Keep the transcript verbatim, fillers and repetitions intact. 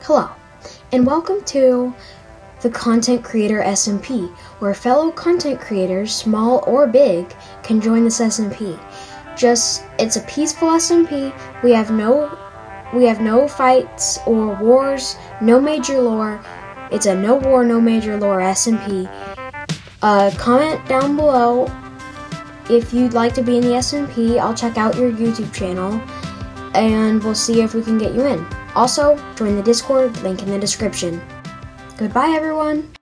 Hello, and welcome to the Content Creator S M P, where fellow content creators, small or big, can join this S M P. Just, it's a peaceful S M P. We have no, we have no fights or wars, no major lore. It's a no war, no major lore S M P. Uh, comment down below if you'd like to be in the S M P. I'll check out your YouTube channel, and we'll see if we can get you in. Also, join the Discord, link in the description. Goodbye, everyone!